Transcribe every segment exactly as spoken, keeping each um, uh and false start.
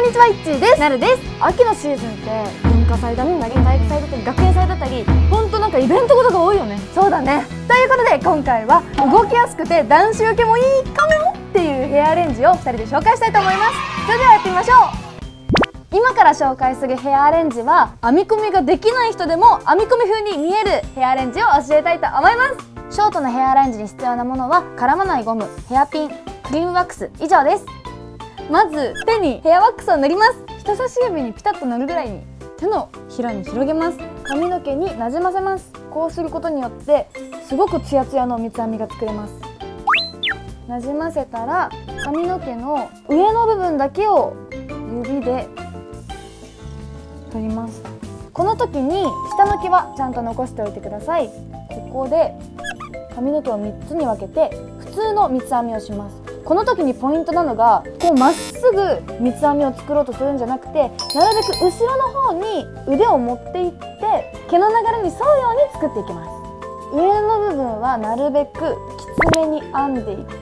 んにちは、いっちーです。 なるです。 秋のシーズンって文化祭だったり、体育祭だったり、学園祭だったり、ほんとなんかイベントことが多いよね。 そうだね。 ということで今回は動きやすくて男子受けもいいかもっていうヘアアレンジをふたりで紹介したいと思います。それではやってみましょう。今から紹介するヘアアレンジは編み込みができない人でも編み込み風に見えるヘアアレンジを教えたいと思います。 ショートのヘアアレンジに必要なものは絡まないゴム、ヘアピン、クリームワックス以上です。 まず手にヘアワックスを塗ります。人差し指にピタッと塗るぐらいに手のひらに広げます。髪の毛になじませます。こうすることによってすごくツヤツヤの三つ編みが作れます。なじませたら髪の毛の上の部分だけを指で取ります。この時に下の毛はちゃんと残しておいてください。ここで髪の毛をみっつに分けて普通の三つ編みをします。この時にポイントなのが、こうまっすぐ三つ編みを作ろうとするんじゃなくて、なるべく後ろの方に腕を持っていって毛の流れに沿うように作っていきます。上の部分はなるべくきつめに編んでいって、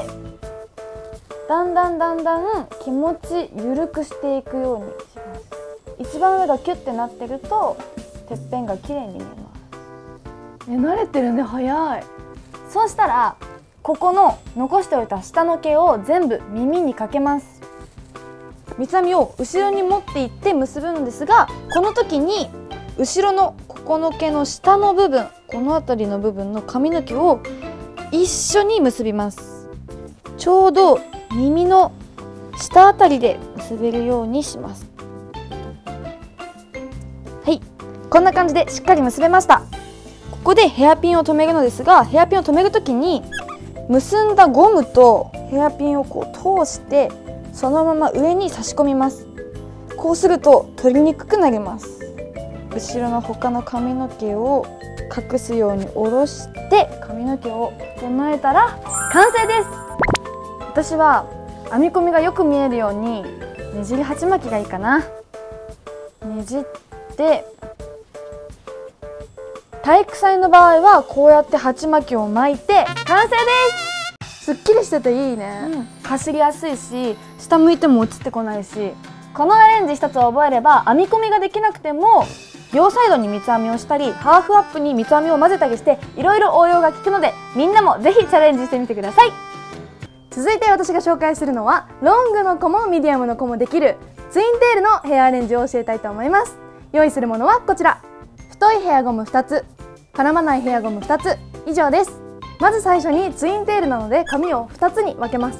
だんだんだんだん気持ち緩くしていくようにします。一番上がキュッてなってるとてっぺんが綺麗に見えます。え、慣れてるね、早い。そうしたらここの残しておいた下の毛を全部耳にかけます。三つ編みを後ろに持っていって結ぶんですが、この時に後ろのここの毛の下の部分、この辺りの部分の髪の毛を一緒に結びます。ちょうど耳の下あたりで結べるようにします。はい、こんな感じでしっかり結べました。ここでヘアピンを留めるのですが、ヘアピンを留める時に結んだゴムとヘアピンをこう通してそのまま上に差し込みます。こうすると取りにくくなります。後ろの他の髪の毛を隠すように下ろして髪の毛を整えたら完成です。私は編み込みがよく見えるようにねじり鉢巻きがいいかな。ねじって体育祭の場合はこうやって鉢巻きを巻いて完成です。すっきりしてていいね、うん、走りやすいし下向いても落ちてこないし、このアレンジ一つ覚えれば編み込みができなくても両サイドに三つ編みをしたりハーフアップに三つ編みを混ぜたりしていろいろ応用が効くので、みんなもぜひチャレンジしてみてください。続いて私が紹介するのはロングの子もミディアムの子もできるツインテールのヘアアレンジを教えたいと思います。用意するものはこちら。太いヘアゴムふたつ、絡まないヘアゴムふたつ以上です。まず最初にツインテールなので髪をふたつに分けます。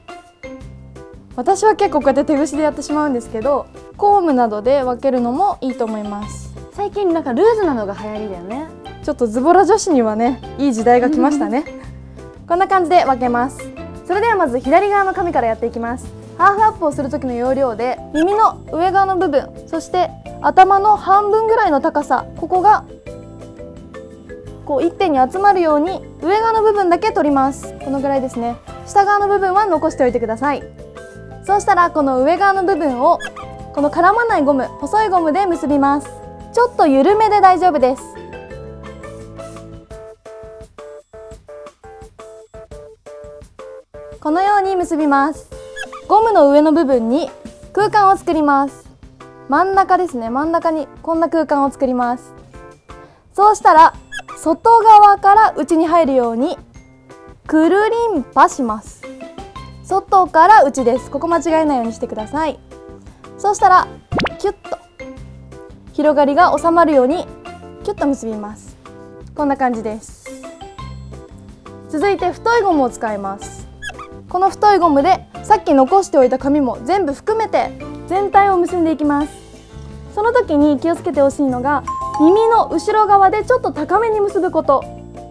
私は結構こうやって手ぐしでやってしまうんですけど、コームなどで分けるのもいいと思います。最近なんかルーズなのが流行りだよね。ちょっとズボラ女子にはね、いい時代が来ましたねこんな感じで分けます。それではまず左側の髪からやっていきます。ハーフアップをする時の要領で耳の上側の部分、そして頭の半分ぐらいの高さ、ここがこう一点に集まるように上側の部分だけ取ります。このぐらいですね。下側の部分は残しておいてください。そうしたらこの上側の部分をこの絡まないゴム、細いゴムで結びます。ちょっと緩めで大丈夫です。このように結びます。ゴムの上の部分に空間を作ります。真ん中ですね、真ん中にこんな空間を作ります。そうしたら外側から内に入るようにくるりんぱします。外から内です。ここ間違えないようにしてください。そうしたらキュッと広がりが収まるようにキュッと結びます。こんな感じです。続いて太いゴムを使います。この太いゴムでさっき残しておいた髪も全部含めて全体を結んでいきます。その時に気をつけてほしいのが耳の後ろ側でちょっと高めに結ぶこと。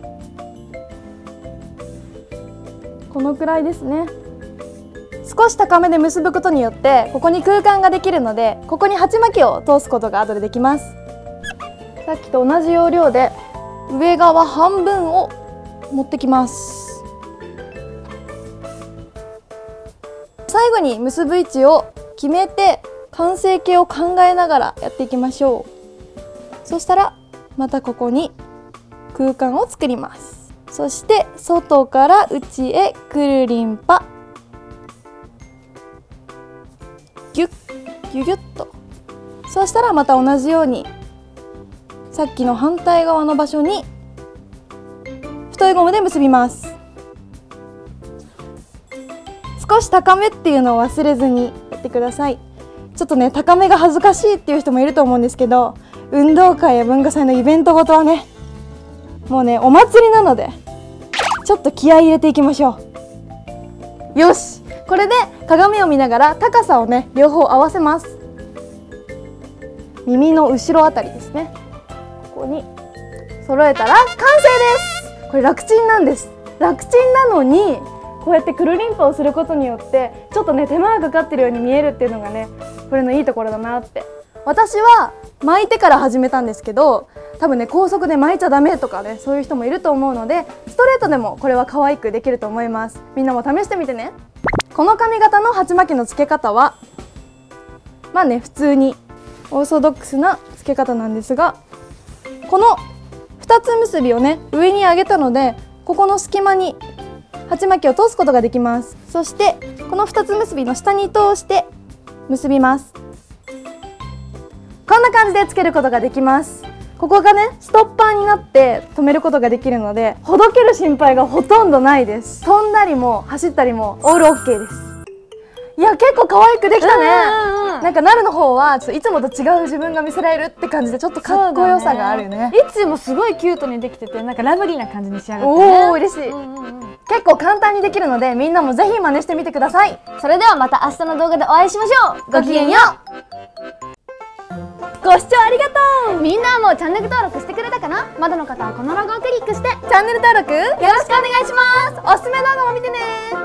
このくらいですね。少し高めで結ぶことによってここに空間ができるので、ここに鉢巻きを通すことが後でできます。さっきと同じ要領で上側半分を持ってきます。最後に結ぶ位置を決めて完成形を考えながらやっていきましょう。そしたらまたここに空間を作ります。そして外から内へくるりんぱ、ギュッギュギュッと。そうしたらまた同じようにさっきの反対側の場所に太いゴムで結びます。少し高めっていうのを忘れずにやってください。ちょっとね、高めが恥ずかしいっていう人もいると思うんですけど、運動会や文化祭のイベントごとはね、もうね、お祭りなのでちょっと気合い入れていきましょう。よし、これで鏡を見ながら高さをね、両方合わせます。耳の後ろあたりですね、ここに揃えたら完成です。これ楽ちんなんです。楽ちんなのにこうやってくるりんぱをすることによってちょっとね、手間がかかってるように見えるっていうのがね、これのいいところだなって。私は巻いてから始めたんですけど、多分ね、高速で巻いちゃダメとかね、そういう人もいると思うので、ストレートでもこれは可愛くできると思います。みんなも試してみてね。この髪型の鉢巻きの付け方はまあね、普通にオーソドックスな付け方なんですが、このふたつ結びをね、上に上げたので、ここの隙間に鉢巻きを通すことができます。そしてこのふたつ結びの下に通して結びます。こんな感じでつけることができます。ここがね、ストッパーになって止めることができるので、ほどける心配がほとんどないです。飛んだりも走ったりもオールオッケーです。いや、結構可愛くできたね。なんかなるの方はちょっといつもと違う自分が見せられるって感じで、ちょっとかっこよさがあるよね。 いつもすごいキュートにできてて、なんかラブリーな感じに仕上がってね。 おお、嬉しい、うんうんうん、結構簡単にできるので、みんなもぜひ真似してみてください。 それではまた明日の動画でお会いしましょう。ごきげんよう。ご視聴ありがとう。 みんなもチャンネル登録してくれたかな。まだの方はこのロゴをクリックしてチャンネル登録よろしくお願いします。おすすめ動画も見てね。